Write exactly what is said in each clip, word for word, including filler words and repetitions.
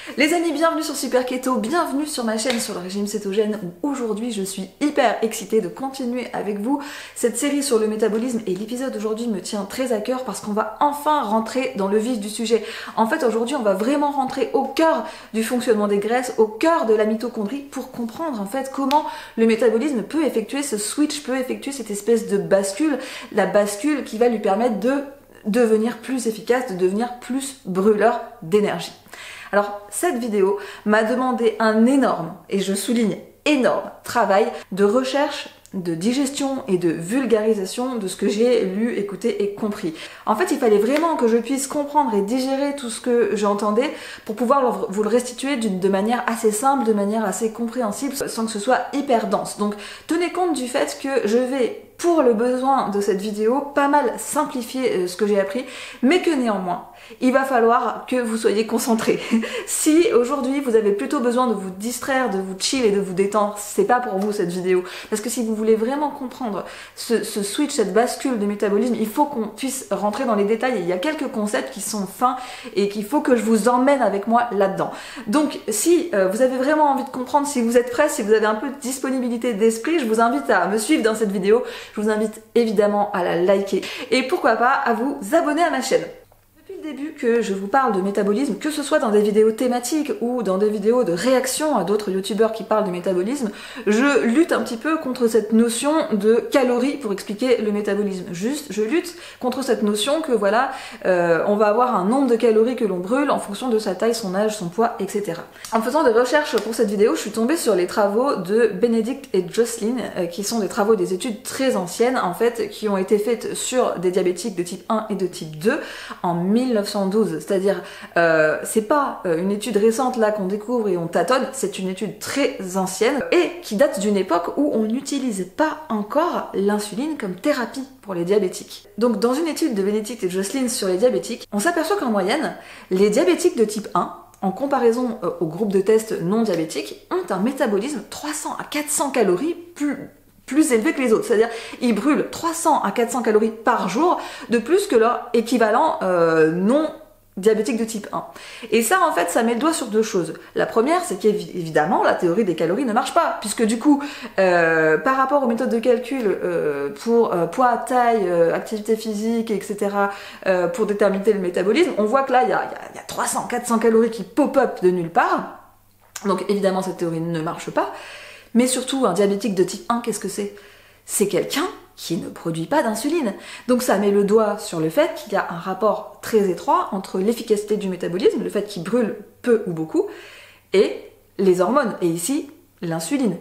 Les amis, bienvenue sur Super Keto, bienvenue sur ma chaîne sur le régime cétogène où aujourd'hui je suis hyper excitée de continuer avec vous cette série sur le métabolisme et l'épisode d'aujourd'hui me tient très à cœur parce qu'on va enfin rentrer dans le vif du sujet. En fait aujourd'hui on va vraiment rentrer au cœur du fonctionnement des graisses, au cœur de la mitochondrie pour comprendre en fait comment le métabolisme peut effectuer ce switch, peut effectuer cette espèce de bascule, la bascule qui va lui permettre de devenir plus efficace, de devenir plus brûleur d'énergie. Alors cette vidéo m'a demandé un énorme, et je souligne énorme, travail de recherche, de digestion et de vulgarisation de ce que j'ai lu, écouté et compris. En fait, il fallait vraiment que je puisse comprendre et digérer tout ce que j'entendais pour pouvoir vous le restituer d'une de manière assez simple, de manière assez compréhensible, sans que ce soit hyper dense. Donc tenez compte du fait que je vais, pour le besoin de cette vidéo, pas mal simplifier ce que j'ai appris, mais que néanmoins, il va falloir que vous soyez concentrés. Si aujourd'hui vous avez plutôt besoin de vous distraire, de vous chill et de vous détendre, c'est pas pour vous cette vidéo. Parce que si vous voulez vraiment comprendre ce, ce switch, cette bascule de métabolisme, il faut qu'on puisse rentrer dans les détails. Il y a quelques concepts qui sont fins et qu'il faut que je vous emmène avec moi là-dedans. Donc si euh, vous avez vraiment envie de comprendre, si vous êtes prêts, si vous avez un peu de disponibilité d'esprit, je vous invite à me suivre dans cette vidéo. Je vous invite évidemment à la liker et pourquoi pas à vous abonner à ma chaîne. Début que je vous parle de métabolisme, que ce soit dans des vidéos thématiques ou dans des vidéos de réaction à d'autres youtubeurs qui parlent de métabolisme, je lutte un petit peu contre cette notion de calories pour expliquer le métabolisme. Juste, je lutte contre cette notion que voilà, euh, on va avoir un nombre de calories que l'on brûle en fonction de sa taille, son âge, son poids, et cetera. En faisant des recherches pour cette vidéo, je suis tombée sur les travaux de Bénédicte et Jocelyne, euh, qui sont des travaux, des études très anciennes en fait, qui ont été faites sur des diabétiques de type un et de type deux en mille neuf cent douze, c'est-à-dire euh, c'est pas euh, une étude récente là qu'on découvre et on tâtonne, c'est une étude très ancienne et qui date d'une époque où on n'utilise pas encore l'insuline comme thérapie pour les diabétiques. Donc dans une étude de Bénédicte et Jocelyne sur les diabétiques, on s'aperçoit qu'en moyenne, les diabétiques de type un, en comparaison euh, au groupe de test non diabétiques, ont un métabolisme trois cents à quatre cents calories plus plus élevé que les autres, c'est-à-dire ils brûlent trois cents à quatre cents calories par jour de plus que leur équivalent euh, non diabétique de type un. Et ça en fait ça met le doigt sur deux choses. La première c'est qu'évidemment la théorie des calories ne marche pas, puisque du coup euh, par rapport aux méthodes de calcul euh, pour euh, poids, taille, euh, activité physique, et cetera euh, pour déterminer le métabolisme, on voit que là il y a, y a trois cents à quatre cents calories qui pop-up de nulle part, donc évidemment cette théorie ne marche pas. Mais surtout, un diabétique de type un, qu'est-ce que c'est? C'est quelqu'un qui ne produit pas d'insuline. Donc ça met le doigt sur le fait qu'il y a un rapport très étroit entre l'efficacité du métabolisme, le fait qu'il brûle peu ou beaucoup, et les hormones, et ici, l'insuline.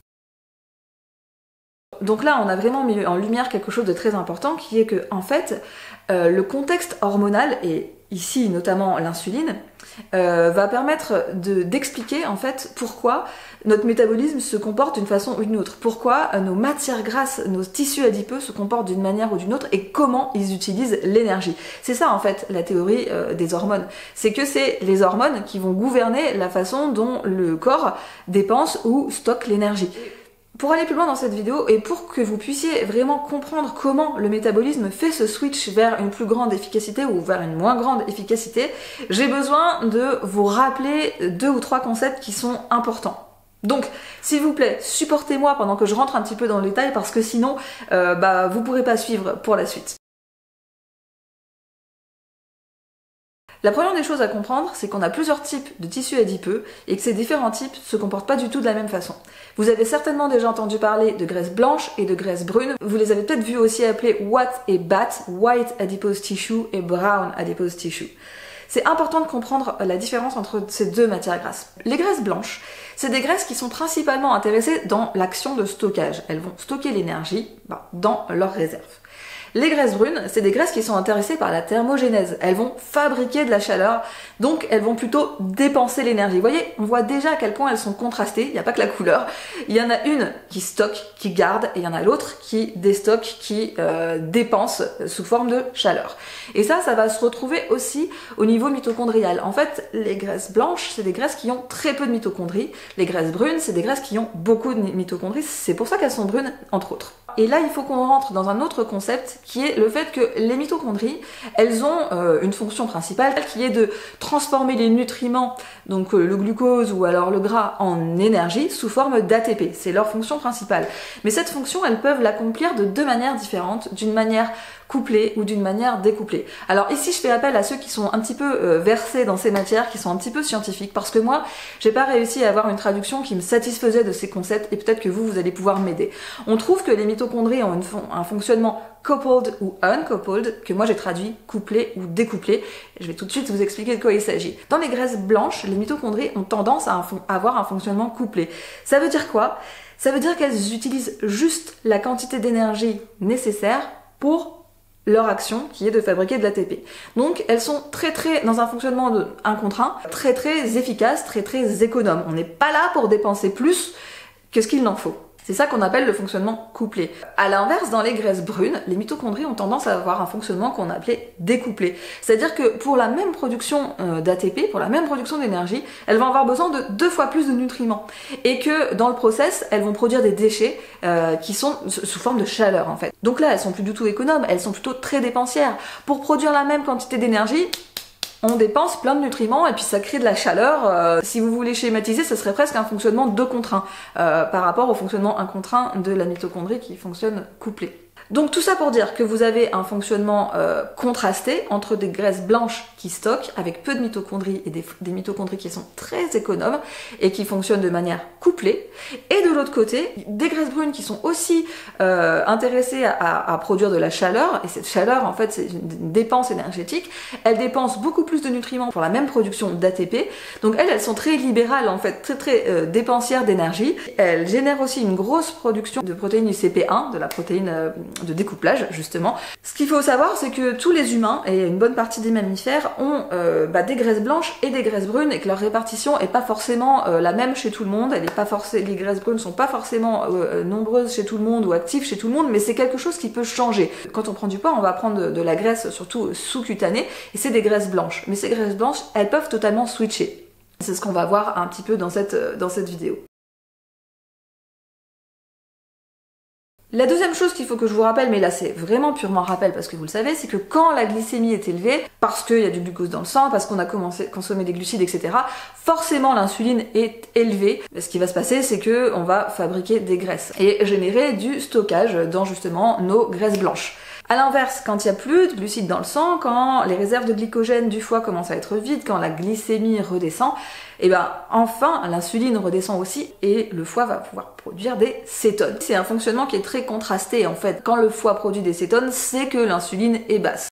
Donc là, on a vraiment mis en lumière quelque chose de très important, qui est que, en fait, euh, le contexte hormonal, et ici notamment l'insuline, euh, va permettre de, d'expliquer en fait pourquoi notre métabolisme se comporte d'une façon ou d'une autre, pourquoi nos matières grasses, nos tissus adipeux se comportent d'une manière ou d'une autre et comment ils utilisent l'énergie. C'est ça en fait la théorie euh, des hormones, c'est que c'est les hormones qui vont gouverner la façon dont le corps dépense ou stocke l'énergie. Pour aller plus loin dans cette vidéo et pour que vous puissiez vraiment comprendre comment le métabolisme fait ce switch vers une plus grande efficacité ou vers une moins grande efficacité, j'ai besoin de vous rappeler deux ou trois concepts qui sont importants. Donc, s'il vous plaît, supportez-moi pendant que je rentre un petit peu dans le détail parce que sinon, euh, bah, vous pourrez pas suivre pour la suite. La première des choses à comprendre, c'est qu'on a plusieurs types de tissus adipeux et que ces différents types se comportent pas du tout de la même façon. Vous avez certainement déjà entendu parler de graisse blanche et de graisse brune. Vous les avez peut-être vus aussi appelés W A T et B A T, White Adipose Tissue et Brown Adipose Tissue. C'est important de comprendre la différence entre ces deux matières grasses. Les graisses blanches, c'est des graisses qui sont principalement intéressées dans l'action de stockage. Elles vont stocker l'énergie bah, dans leurs réserves. Les graisses brunes, c'est des graisses qui sont intéressées par la thermogénèse. Elles vont fabriquer de la chaleur, donc elles vont plutôt dépenser l'énergie. Vous voyez, on voit déjà à quel point elles sont contrastées, il n'y a pas que la couleur. Il y en a une qui stocke, qui garde, et il y en a l'autre qui déstocke, qui euh, dépense sous forme de chaleur. Et ça, ça va se retrouver aussi au niveau mitochondrial. En fait, les graisses blanches, c'est des graisses qui ont très peu de mitochondries. Les graisses brunes, c'est des graisses qui ont beaucoup de mitochondries. C'est pour ça qu'elles sont brunes, entre autres. Et là, il faut qu'on rentre dans un autre concept qui est le fait que les mitochondries, elles ont euh, une fonction principale qui est de transformer les nutriments, donc euh, le glucose ou alors le gras, en énergie sous forme d'A T P. C'est leur fonction principale. Mais cette fonction, elles peuvent l'accomplir de deux manières différentes, d'une manière couplée ou d'une manière découplée. Alors ici, je fais appel à ceux qui sont un petit peu euh, versés dans ces matières, qui sont un petit peu scientifiques, parce que moi, j'ai pas réussi à avoir une traduction qui me satisfaisait de ces concepts, et peut-être que vous, vous allez pouvoir m'aider. On trouve que les mitochondries ont une fon- un fonctionnement coupled ou uncoupled, que moi j'ai traduit couplé ou découplé. Je vais tout de suite vous expliquer de quoi il s'agit. Dans les graisses blanches, les mitochondries ont tendance à un fon- avoir un fonctionnement couplé. Ça veut dire quoi? Ça veut dire qu'elles utilisent juste la quantité d'énergie nécessaire pour leur action qui est de fabriquer de l'A T P. Donc elles sont très très dans un fonctionnement de un contre un, très très efficace, très très économe. On n'est pas là pour dépenser plus que ce qu'il n'en faut. C'est ça qu'on appelle le fonctionnement couplé. À l'inverse, dans les graisses brunes, les mitochondries ont tendance à avoir un fonctionnement qu'on appelait découplé. C'est-à-dire que pour la même production euh, d'A T P, pour la même production d'énergie, elles vont avoir besoin de deux fois plus de nutriments. Et que dans le process, elles vont produire des déchets euh, qui sont sous forme de chaleur en fait. Donc là, elles sont plus du tout économes, elles sont plutôt très dépensières. Pour produire la même quantité d'énergie, on dépense plein de nutriments et puis ça crée de la chaleur. Euh, si vous voulez schématiser, ce serait presque un fonctionnement deux contre un euh, par rapport au fonctionnement un contre un de la mitochondrie qui fonctionne couplé. Donc tout ça pour dire que vous avez un fonctionnement euh, contrasté entre des graisses blanches qui stockent avec peu de mitochondries et des, des mitochondries qui sont très économes et qui fonctionnent de manière couplée. Et de l'autre côté, des graisses brunes qui sont aussi euh, intéressées à, à, à produire de la chaleur. Et cette chaleur, en fait, c'est une dépense énergétique. Elles dépensent beaucoup plus de nutriments pour la même production d'A T P. Donc elles, elles sont très libérales, en fait, très très euh, dépensières d'énergie. Elles génèrent aussi une grosse production de protéines du C P un, de la protéine euh, de découplage justement. Ce qu'il faut savoir, c'est que tous les humains et une bonne partie des mammifères ont euh, bah, des graisses blanches et des graisses brunes et que leur répartition est pas forcément euh, la même chez tout le monde. Elle est pas forcément, les graisses brunes sont pas forcément euh, nombreuses chez tout le monde ou actives chez tout le monde, mais c'est quelque chose qui peut changer. Quand on prend du poids, on va prendre de, de la graisse surtout sous-cutanée et c'est des graisses blanches. Mais ces graisses blanches, elles peuvent totalement switcher. C'est ce qu'on va voir un petit peu dans cette, dans cette vidéo. La deuxième chose qu'il faut que je vous rappelle, mais là c'est vraiment purement rappel parce que vous le savez, c'est que quand la glycémie est élevée, parce qu'il y a du glucose dans le sang, parce qu'on a commencé à consommer des glucides, et cetera, forcément l'insuline est élevée. Ce qui va se passer, c'est que on va fabriquer des graisses et générer du stockage dans justement nos graisses blanches. A l'inverse, quand il n'y a plus de glucides dans le sang, quand les réserves de glycogène du foie commencent à être vides, quand la glycémie redescend, et ben enfin l'insuline redescend aussi et le foie va pouvoir produire des cétones. C'est un fonctionnement qui est très contrasté en fait. Quand le foie produit des cétones, c'est que l'insuline est basse.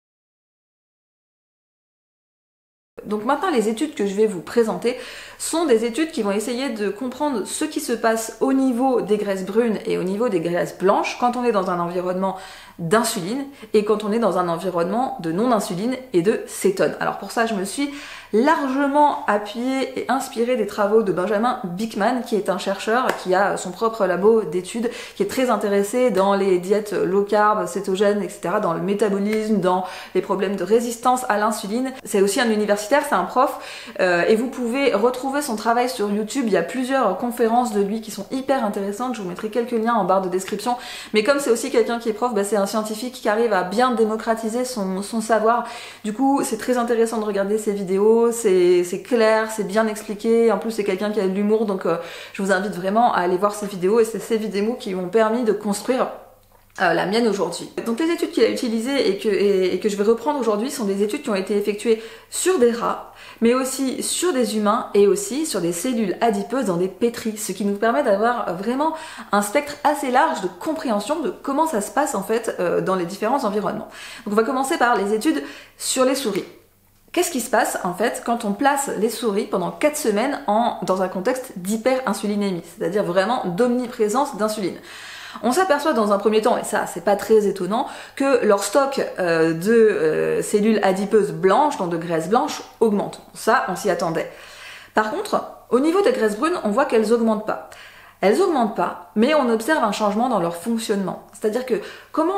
Donc maintenant, les études que je vais vous présenter sont des études qui vont essayer de comprendre ce qui se passe au niveau des graisses brunes et au niveau des graisses blanches quand on est dans un environnement d'insuline et quand on est dans un environnement de non-insuline et de cétone. Alors pour ça, je me suis largement appuyée et inspirée des travaux de Benjamin Bikman, qui est un chercheur qui a son propre labo d'études, qui est très intéressé dans les diètes low carb, cétogènes, et cetera, dans le métabolisme, dans les problèmes de résistance à l'insuline. C'est aussi un universitaire, c'est un prof, euh, et vous pouvez retrouver son travail sur YouTube. Il y a plusieurs conférences de lui qui sont hyper intéressantes, je vous mettrai quelques liens en barre de description, mais comme c'est aussi quelqu'un qui est prof, bah c'est un scientifique qui arrive à bien démocratiser son, son savoir. Du coup, c'est très intéressant de regarder ses vidéos, c'est clair, c'est bien expliqué, en plus c'est quelqu'un qui a de l'humour, donc euh, je vous invite vraiment à aller voir ses vidéos, et c'est ces vidéos qui m'ont permis de construire Euh, la mienne aujourd'hui. Donc les études qu'il a utilisées et que, et, et que je vais reprendre aujourd'hui sont des études qui ont été effectuées sur des rats, mais aussi sur des humains et aussi sur des cellules adipeuses dans des pétris, ce qui nous permet d'avoir vraiment un spectre assez large de compréhension de comment ça se passe en fait euh, dans les différents environnements. Donc on va commencer par les études sur les souris. Qu'est-ce qui se passe en fait quand on place les souris pendant quatre semaines en, dans un contexte d'hyperinsulinémie, c'est-à-dire vraiment d'omniprésence d'insuline? On s'aperçoit dans un premier temps, et ça c'est pas très étonnant, que leur stock euh, de euh, cellules adipeuses blanches, donc de graisses blanches, augmente. Ça, on s'y attendait. Par contre, au niveau des graisses brunes, on voit qu'elles augmentent pas. Elles augmentent pas, mais on observe un changement dans leur fonctionnement. C'est-à-dire que comment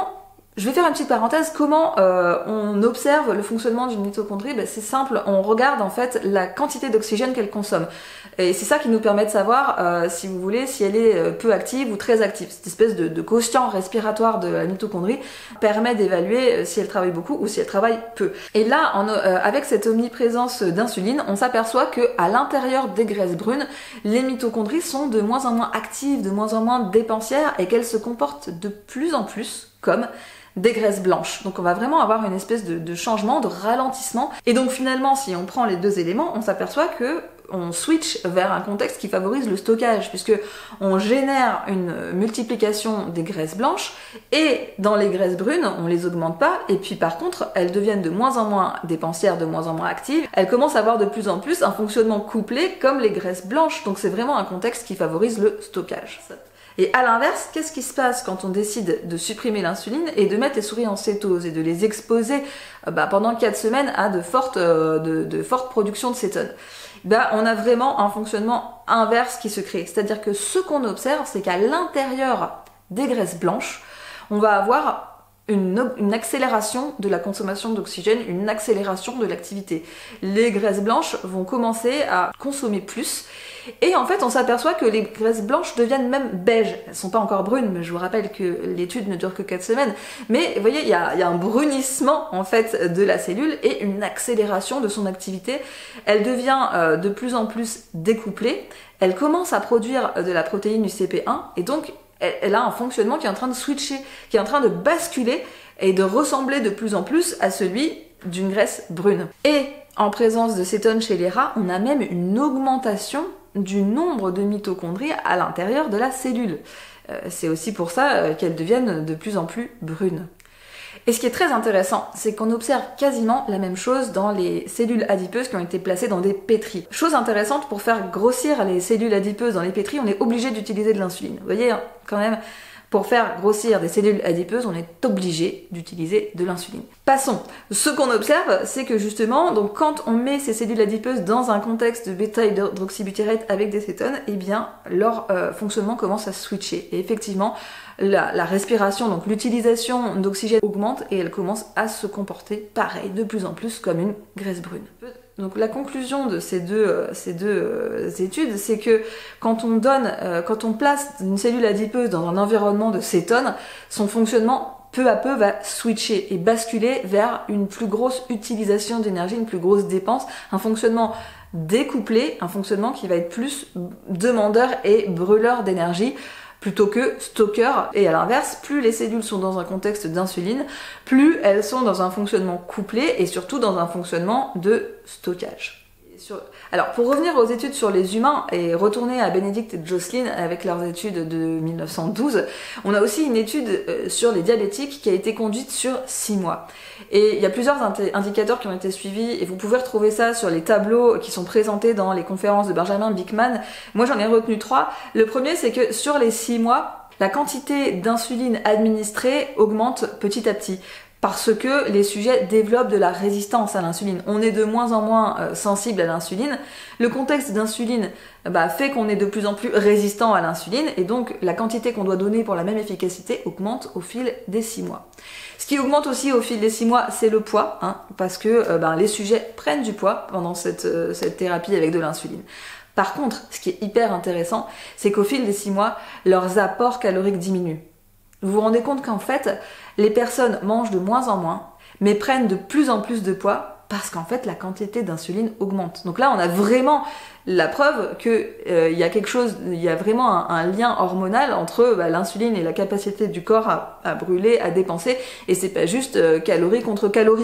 Je vais faire une petite parenthèse, comment euh, on observe le fonctionnement d'une mitochondrie? Ben, c'est simple, on regarde en fait la quantité d'oxygène qu'elle consomme. Et c'est ça qui nous permet de savoir, euh, si vous voulez, si elle est peu active ou très active. Cette espèce de, de quotient respiratoire de la mitochondrie permet d'évaluer si elle travaille beaucoup ou si elle travaille peu. Et là, en, euh, avec cette omniprésence d'insuline, on s'aperçoit que à l'intérieur des graisses brunes, les mitochondries sont de moins en moins actives, de moins en moins dépensières et qu'elles se comportent de plus en plus comme des graisses blanches. Donc on va vraiment avoir une espèce de, de changement, de ralentissement. Et donc finalement, si on prend les deux éléments, on s'aperçoit que on switch vers un contexte qui favorise le stockage, puisque on génère une multiplication des graisses blanches, et dans les graisses brunes, on les augmente pas, et puis par contre, elles deviennent de moins en moins dépensières, de moins en moins actives, elles commencent à avoir de plus en plus un fonctionnement couplé comme les graisses blanches, donc c'est vraiment un contexte qui favorise le stockage. Et à l'inverse, qu'est-ce qui se passe quand on décide de supprimer l'insuline et de mettre les souris en cétose et de les exposer euh, bah, pendant quatre semaines à de fortes, euh, de, de fortes productions de cétone? Bah, on a vraiment un fonctionnement inverse qui se crée. C'est-à-dire que ce qu'on observe, c'est qu'à l'intérieur des graisses blanches, on va avoir Une, une accélération de la consommation d'oxygène, une accélération de l'activité. Les graisses blanches vont commencer à consommer plus, et en fait on s'aperçoit que les graisses blanches deviennent même beiges. Elles sont pas encore brunes, mais je vous rappelle que l'étude ne dure que quatre semaines, mais vous voyez, il y a, y a un brunissement en fait de la cellule et une accélération de son activité. Elle devient euh, de plus en plus découplée, elle commence à produire de la protéine U C P un, et donc elle a un fonctionnement qui est en train de switcher, qui est en train de basculer et de ressembler de plus en plus à celui d'une graisse brune. Et en présence de cétone chez les rats, on a même une augmentation du nombre de mitochondries à l'intérieur de la cellule. Euh, c'est aussi pour ça euh, qu'elles deviennent de plus en plus brunes. Et ce qui est très intéressant, c'est qu'on observe quasiment la même chose dans les cellules adipeuses qui ont été placées dans des pétris. Chose intéressante, pour faire grossir les cellules adipeuses dans les pétris, on est obligé d'utiliser de l'insuline. Vous voyez, quand même, pour faire grossir des cellules adipeuses, on est obligé d'utiliser de l'insuline. Passons. Ce qu'on observe, c'est que justement, donc quand on met ces cellules adipeuses dans un contexte de bêta-hydroxybutyrate avec des cétones, eh bien, leur euh, fonctionnement commence à switcher. Et effectivement, la, la respiration, donc l'utilisation d'oxygène augmente et elle commence à se comporter pareil, de plus en plus comme une graisse brune. Donc la conclusion de ces deux, euh, ces deux euh, études, c'est que quand on donne, euh, quand on place une cellule adipeuse dans un environnement de cétone, son fonctionnement peu à peu va switcher et basculer vers une plus grosse utilisation d'énergie, une plus grosse dépense, un fonctionnement découplé, un fonctionnement qui va être plus demandeur et brûleur d'énergie, plutôt que stocker. Et à l'inverse, plus les cellules sont dans un contexte d'insuline, plus elles sont dans un fonctionnement couplé et surtout dans un fonctionnement de stockage. Alors, pour revenir aux études sur les humains et retourner à Bénédicte et Jocelyn avec leurs études de mille neuf cent douze, on a aussi une étude sur les diabétiques qui a été conduite sur six mois. Et il y a plusieurs indicateurs qui ont été suivis et vous pouvez retrouver ça sur les tableaux qui sont présentés dans les conférences de Benjamin Bikman. Moi, j'en ai retenu trois. Le premier, c'est que sur les six mois, la quantité d'insuline administrée augmente petit à petit, parce que les sujets développent de la résistance à l'insuline. On est de moins en moins euh, sensible à l'insuline. Le contexte d'insuline bah, fait qu'on est de plus en plus résistant à l'insuline, et donc la quantité qu'on doit donner pour la même efficacité augmente au fil des six mois. Ce qui augmente aussi au fil des six mois, c'est le poids, hein, parce que euh, bah, les sujets prennent du poids pendant cette, euh, cette thérapie avec de l'insuline. Par contre, ce qui est hyper intéressant, c'est qu'au fil des six mois, leurs apports caloriques diminuent. Vous vous rendez compte qu'en fait, les personnes mangent de moins en moins, mais prennent de plus en plus de poids parce qu'en fait, la quantité d'insuline augmente. Donc là, on a vraiment la preuve qu'il euh, y a quelque chose, il y a vraiment un, un lien hormonal entre bah, l'insuline et la capacité du corps à, à brûler, à dépenser, et c'est pas juste euh, calorie contre calorie.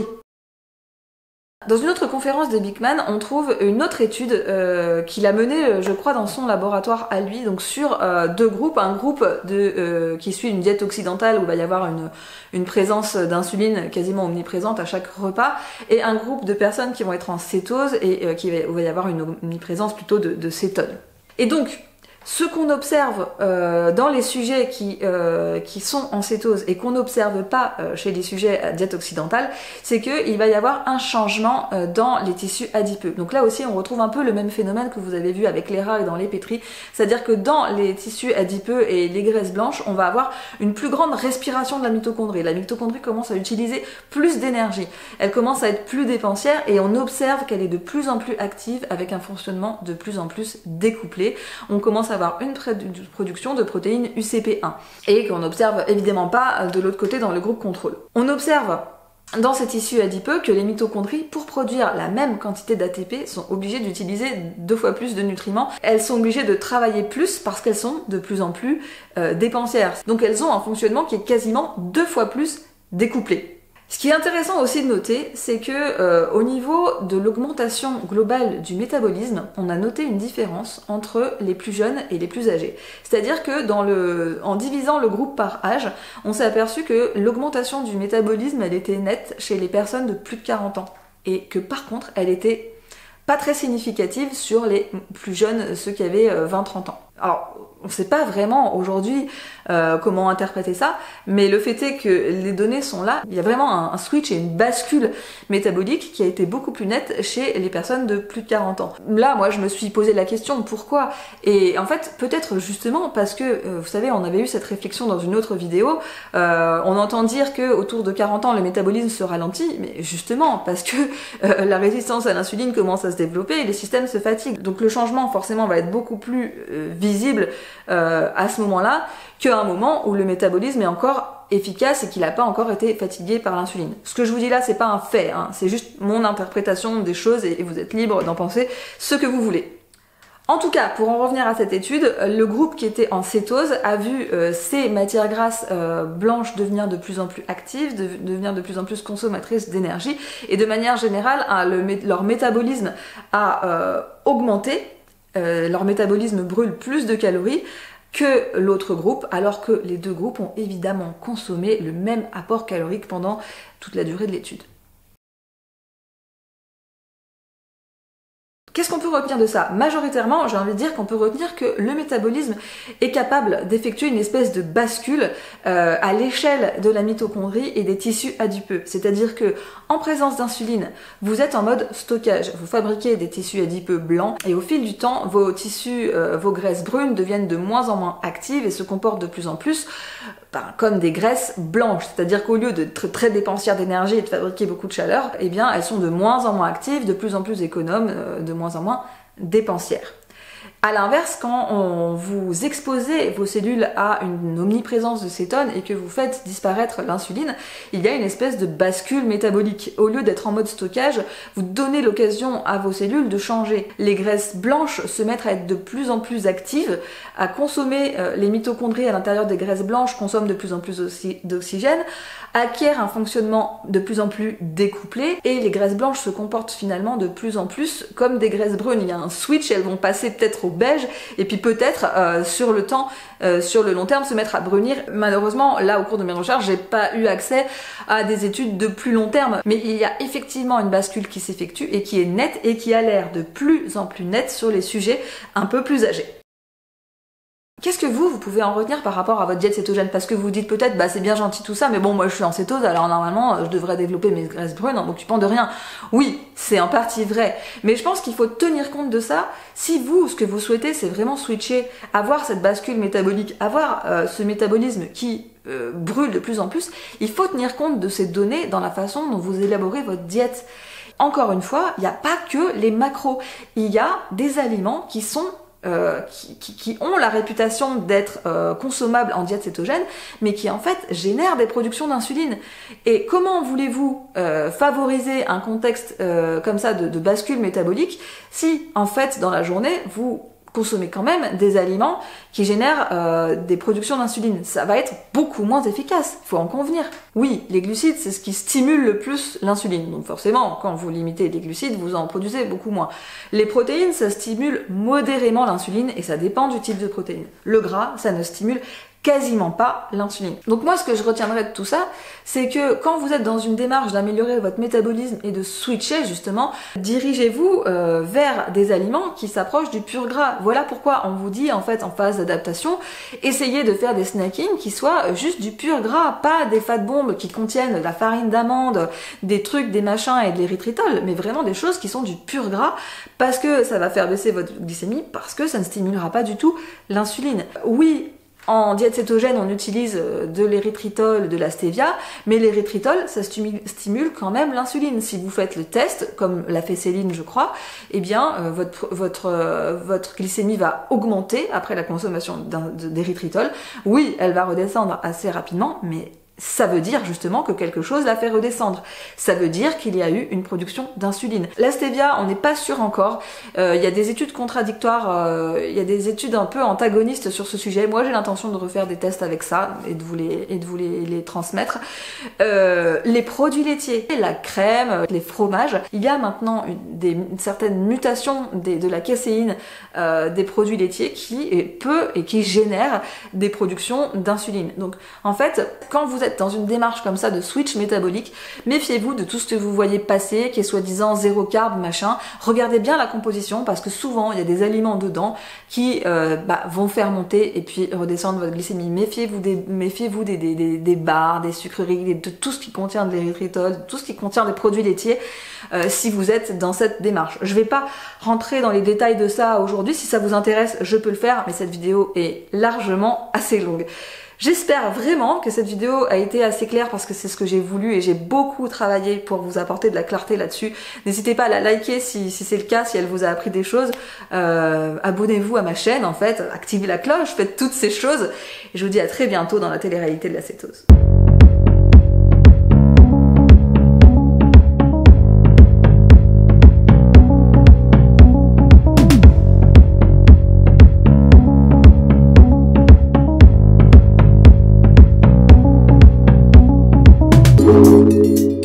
Dans une autre conférence de Bikman, on trouve une autre étude euh, qu'il a menée, je crois, dans son laboratoire à lui, donc sur euh, deux groupes. Un groupe de, euh, qui suit une diète occidentale où il va y avoir une, une présence d'insuline quasiment omniprésente à chaque repas, et un groupe de personnes qui vont être en cétose et euh, qui va, où il va y avoir une omniprésence plutôt de, de cétone. Et donc, Ce qu'on observe euh, dans les sujets qui, euh, qui sont en cétose et qu'on n'observe pas euh, chez les sujets à diète occidentale, c'est qu'il va y avoir un changement euh, dans les tissus adipeux. Donc là aussi on retrouve un peu le même phénomène que vous avez vu avec les rats et dans les pétris, c'est-à-dire que dans les tissus adipeux et les graisses blanches, on va avoir une plus grande respiration de la mitochondrie. La mitochondrie commence à utiliser plus d'énergie, elle commence à être plus dépensière et on observe qu'elle est de plus en plus active avec un fonctionnement de plus en plus découplé. On commence à avoir une production de protéines U C P un et qu'on n'observe évidemment pas de l'autre côté dans le groupe contrôle. On observe dans ces tissus adipeux que les mitochondries, pour produire la même quantité d'A T P, sont obligées d'utiliser deux fois plus de nutriments. Elles sont obligées de travailler plus parce qu'elles sont de plus en plus euh, dépensières. Donc elles ont un fonctionnement qui est quasiment deux fois plus découplé. Ce qui est intéressant aussi de noter, c'est que euh, au niveau de l'augmentation globale du métabolisme, on a noté une différence entre les plus jeunes et les plus âgés. C'est-à-dire que dans le, en divisant le groupe par âge, on s'est aperçu que l'augmentation du métabolisme, elle était nette chez les personnes de plus de quarante ans. Et que par contre, elle était pas très significative sur les plus jeunes, ceux qui avaient vingt à trente ans. Alors, on ne sait pas vraiment aujourd'hui euh, comment interpréter ça, mais le fait est que les données sont là. Il y a vraiment un, un switch et une bascule métabolique qui a été beaucoup plus nette chez les personnes de plus de quarante ans. Là, moi, je me suis posé la question pourquoi. Et en fait, peut-être justement parce que, euh, vous savez, on avait eu cette réflexion dans une autre vidéo. Euh, on entend dire que autour de quarante ans, le métabolisme se ralentit, mais justement parce que euh, la résistance à l'insuline commence à se développer et les systèmes se fatiguent. Donc le changement, forcément, va être beaucoup plus euh, visible Euh, à ce moment-là qu'à un moment où le métabolisme est encore efficace et qu'il n'a pas encore été fatigué par l'insuline. Ce que je vous dis là, c'est pas un fait, hein, c'est juste mon interprétation des choses et, et vous êtes libre d'en penser ce que vous voulez. En tout cas, pour en revenir à cette étude, le groupe qui était en cétose a vu euh, ces matières grasses euh, blanches devenir de plus en plus actives, de, devenir de plus en plus consommatrices d'énergie, et de manière générale, hein, le, leur métabolisme a euh, augmenté. Euh, leur métabolisme brûle plus de calories que l'autre groupe, alors que les deux groupes ont évidemment consommé le même apport calorique pendant toute la durée de l'étude. Qu'est-ce qu'on peut retenir de ça? Majoritairement, j'ai envie de dire qu'on peut retenir que le métabolisme est capable d'effectuer une espèce de bascule euh, à l'échelle de la mitochondrie et des tissus adipeux. C'est-à-dire que, en présence d'insuline, vous êtes en mode stockage. Vous fabriquez des tissus adipeux blancs et au fil du temps, vos tissus, euh, vos graisses brunes deviennent de moins en moins actives et se comportent de plus en plus ben, comme des graisses blanches. C'est-à-dire qu'au lieu d'être très dépensières d'énergie et de fabriquer beaucoup de chaleur, eh bien, elles sont de moins en moins actives, de plus en plus économes, euh, de moins en moins dépensières. A l'inverse, quand on vous exposez vos cellules à une omniprésence de cétone et que vous faites disparaître l'insuline, il y a une espèce de bascule métabolique. Au lieu d'être en mode stockage, vous donnez l'occasion à vos cellules de changer. Les graisses blanches se mettent à être de plus en plus actives, à consommer euh, les mitochondries à l'intérieur des graisses blanches, consomment de plus en plus d'oxygène, acquièrent un fonctionnement de plus en plus découplé et les graisses blanches se comportent finalement de plus en plus comme des graisses brunes. Il y a un switch, elles vont passer peut-être au beige et puis peut-être euh, sur le temps, euh, sur le long terme se mettre à brunir. Malheureusement, là au cours de mes recherches, j'ai pas eu accès à des études de plus long terme, mais il y a effectivement une bascule qui s'effectue et qui est nette et qui a l'air de plus en plus nette sur les sujets un peu plus âgés. Qu'est-ce que vous, vous pouvez en retenir par rapport à votre diète cétogène? Parce que vous dites peut-être, bah c'est bien gentil tout ça, mais bon, moi je suis en cétose, alors normalement je devrais développer mes graisses brunes en m'occupant de rien. Oui, c'est en partie vrai, mais je pense qu'il faut tenir compte de ça. Si vous, ce que vous souhaitez, c'est vraiment switcher, avoir cette bascule métabolique, avoir euh, ce métabolisme qui euh, brûle de plus en plus, il faut tenir compte de ces données dans la façon dont vous élaborez votre diète. Encore une fois, il n'y a pas que les macros, il y a des aliments qui sont Euh, qui, qui, qui ont la réputation d'être euh, consommables en diète cétogène, mais qui en fait génèrent des productions d'insuline. Et comment voulez-vous euh, favoriser un contexte euh, comme ça de, de bascule métabolique si en fait dans la journée vous consommez quand même des aliments qui génèrent euh, des productions d'insuline? Ça va être beaucoup moins efficace, il faut en convenir. Oui, les glucides, c'est ce qui stimule le plus l'insuline, donc forcément, quand vous limitez les glucides, vous en produisez beaucoup moins. Les protéines, ça stimule modérément l'insuline et ça dépend du type de protéines. Le gras, ça ne stimule quasiment pas l'insuline. Donc moi ce que je retiendrai de tout ça, c'est que quand vous êtes dans une démarche d'améliorer votre métabolisme et de switcher justement, dirigez-vous euh, vers des aliments qui s'approchent du pur gras. Voilà pourquoi on vous dit en fait en phase d'adaptation, essayez de faire des snackings qui soient juste du pur gras, pas des fat bombes qui contiennent de la farine d'amande, des trucs, des machins et de l'érythritol, mais vraiment des choses qui sont du pur gras parce que ça va faire baisser votre glycémie, parce que ça ne stimulera pas du tout l'insuline. Oui, en diète cétogène, on utilise de l'érythritol, de la stevia, mais l'érythritol, ça stimule quand même l'insuline. Si vous faites le test, comme l'a fait Céline, je crois, eh bien, euh, votre, votre, euh, votre glycémie va augmenter après la consommation d'érythritol. Oui, elle va redescendre assez rapidement, mais ça veut dire justement que quelque chose l'a fait redescendre. Ça veut dire qu'il y a eu une production d'insuline. La stevia, on n'est pas sûr encore. Euh, il y a des études contradictoires, euh, il y a des études un peu antagonistes sur ce sujet. Moi, j'ai l'intention de refaire des tests avec ça et de vous les, et de vous les, les transmettre. Euh, les produits laitiers, la crème, les fromages, il y a maintenant une, des, une certaine mutation des, de la caséine euh, des produits laitiers qui peut et qui génère des productions d'insuline. Donc, en fait, quand vous êtes dans une démarche comme ça de switch métabolique, méfiez-vous de tout ce que vous voyez passer, qui est soi-disant zéro carb, machin. Regardez bien la composition parce que souvent il y a des aliments dedans qui euh, bah, vont faire monter et puis redescendre votre glycémie. Méfiez-vous des, méfiez-vous des, des, des, des bars, des sucreries, de tout ce qui contient de l'érythritol, de tout ce qui contient des produits laitiers euh, si vous êtes dans cette démarche. Je vais pas rentrer dans les détails de ça aujourd'hui. Si ça vous intéresse, je peux le faire, mais cette vidéo est largement assez longue. J'espère vraiment que cette vidéo a été assez claire parce que c'est ce que j'ai voulu et j'ai beaucoup travaillé pour vous apporter de la clarté là-dessus. N'hésitez pas à la liker si, si c'est le cas, si elle vous a appris des choses. Euh, abonnez-vous à ma chaîne en fait, activez la cloche, faites toutes ces choses. Et je vous dis à très bientôt dans la télé-réalité de la cétose. Thank you.